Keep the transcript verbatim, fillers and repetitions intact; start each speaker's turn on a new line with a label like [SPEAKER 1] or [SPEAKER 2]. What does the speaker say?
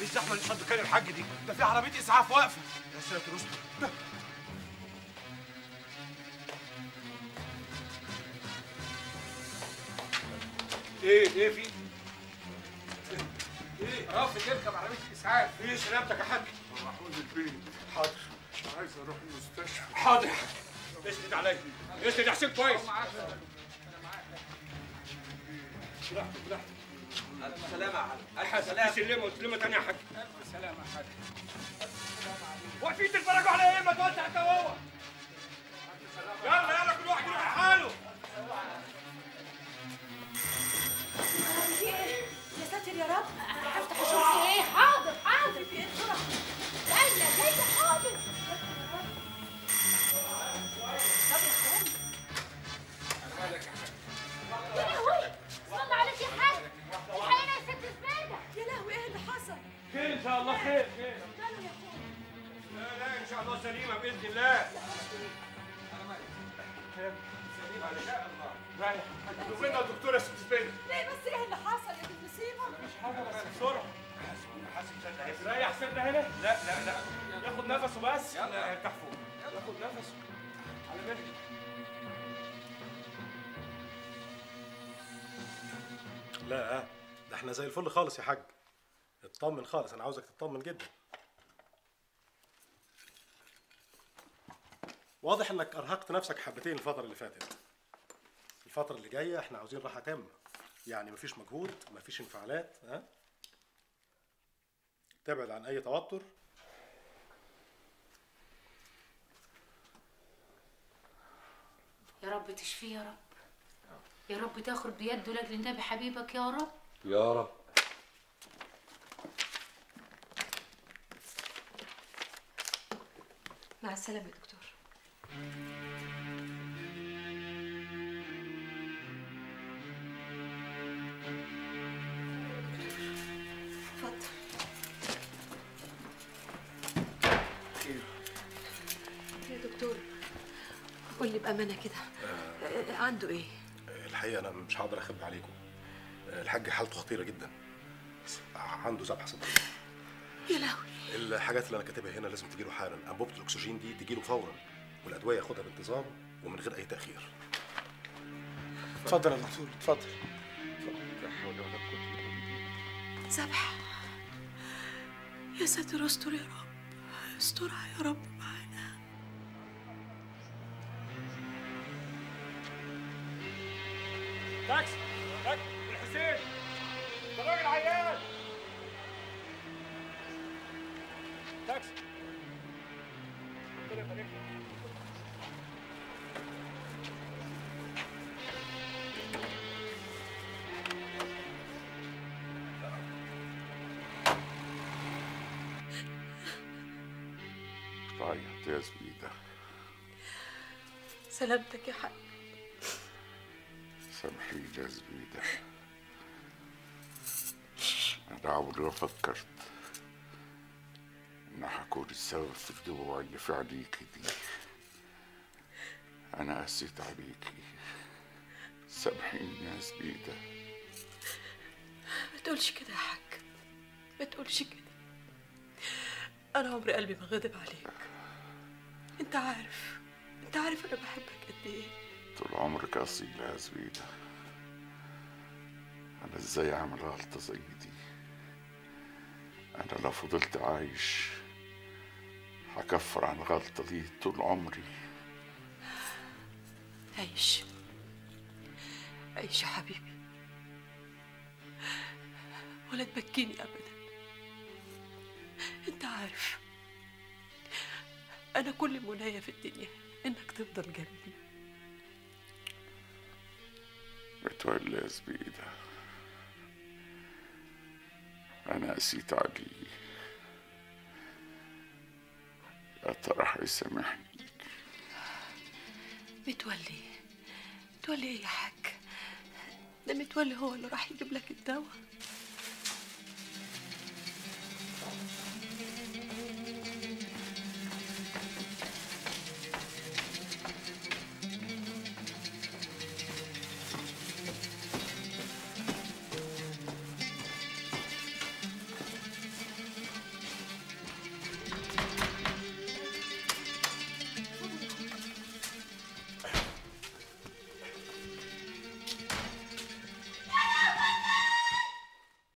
[SPEAKER 1] الزحمه اللي شد كان الحاج دي؟ ده في عربيه اسعاف واقفه. يا ساتر استر. ايه ايه في ايه؟ رافض يركب عربيه الاسعاف. ايه سلامتك يا حاج؟
[SPEAKER 2] محمود البيت.
[SPEAKER 1] حاضر.
[SPEAKER 2] عايز اروح المستشفى.
[SPEAKER 1] حاضر يا حاج. اسند عليا. اسند يا حسين كويس. انا معاك. براحتك براحتك.
[SPEAKER 3] ألف سلامة يا حاج.
[SPEAKER 1] ألف سلامة. سلمه سلمه تانية يا حاج.
[SPEAKER 4] ألف سلامة يا حاج.
[SPEAKER 1] واقفين تتفرجوا على ايه؟ ما توسع انت وهو. يلا يلا كل واحد يروح حاله.
[SPEAKER 5] يا ساتر يا رب، هفتح اشوف في ايه. حاضر حاضر. في ايه بسرعه؟ جايه جايه حاضر. طب يا اخوان. يا لهوي، صلى عليك يا حاج. الحقيقه يا ست زبيده. يا لهوي ايه اللي حصل؟
[SPEAKER 1] خير ان شاء الله. خير خير.
[SPEAKER 5] ماله يا اخوان؟
[SPEAKER 1] لا لا ان شاء الله سليمه باذن الله. سليمه ان شاء الله. رايح. شوف لنا الدكتوره يا ست زبيده.
[SPEAKER 5] ليه بس ايه اللي حصل يا دي المصيبه؟
[SPEAKER 1] مش حاجه بس بسرعه. حاسب سنه هنا. ريح سنه هنا. لا لا لا. ياخد نفسه بس. يلا ارتاح فوق. ياخد نفسه. على مهلك.
[SPEAKER 6] لا ده احنا زي الفل خالص يا حاج. اطمن خالص، انا عاوزك تطمن جدا. واضح انك ارهقت نفسك حبتين الفترة اللي فاتت. الفترة اللي جاية احنا عاوزين راحة تامة، يعني مفيش مجهود، مفيش انفعالات، ها؟ تبعد عن اي توتر.
[SPEAKER 7] يا رب تشفيه يا رب. يا رب تاخد بيده لاجل النبي حبيبك يا رب.
[SPEAKER 3] يا رب.
[SPEAKER 5] مع السلامه يا دكتور. اتفضل.
[SPEAKER 2] خير
[SPEAKER 5] يا دكتور قول لي بامانه كده، آه. عنده ايه؟
[SPEAKER 6] الحقيقة انا مش هقدر اخبي عليكم. الحاج حالته خطيرة جدا، عنده ذبحة صدرية.
[SPEAKER 5] يا لهوي.
[SPEAKER 6] الحاجات اللي انا كاتبها هنا لازم تجيله حالا. انبوبة الاكسجين دي تجيله فورا، والادوية ياخدها بانتظام ومن غير اي تأخير.
[SPEAKER 1] اتفضل يا دكتور اتفضل.
[SPEAKER 2] لا حول ولا قوة الا بالله.
[SPEAKER 5] ذبح. يا ساتر استر يا رب، استرها يا رب معانا.
[SPEAKER 1] تاكسي تاكسي الحسين. ده راجل عيان. تاكسي. ربنا يبارك لك.
[SPEAKER 2] تعيط يا زبيدة.
[SPEAKER 5] سلامتك يا حاج.
[SPEAKER 2] سامحيني يا زبيدة، أنا عمري ما فكرت إن هكون السبب في الدموع اللي في عينيكي دي. أنا قسيت عليكي، سامحيني يا زبيدة.
[SPEAKER 5] ما تقولش كده يا حاج، ما تقولش كده. أنا عمري قلبي ما غضب عليك. أنت عارف أنت عارف أنا بحبك قد إيه.
[SPEAKER 2] طول عمرك أصيلة يا زبيدة. أنا إزاي أعمل غلطة زي دي؟ أنا لو فضلت عايش هكفر عن الغلطة دي طول عمري.
[SPEAKER 5] عيش عيش يا حبيبي، ولا تبكيني أبدا. أنت عارف أنا كل منايا في الدنيا إنك تفضل جنبي.
[SPEAKER 2] متولي يا زبيدة، أنا قسيت عليه. يا ترى هيسامحني؟
[SPEAKER 5] متولي متولي إيه يا حاج؟ ده متولي هو اللي راح يجيب لك الدواء.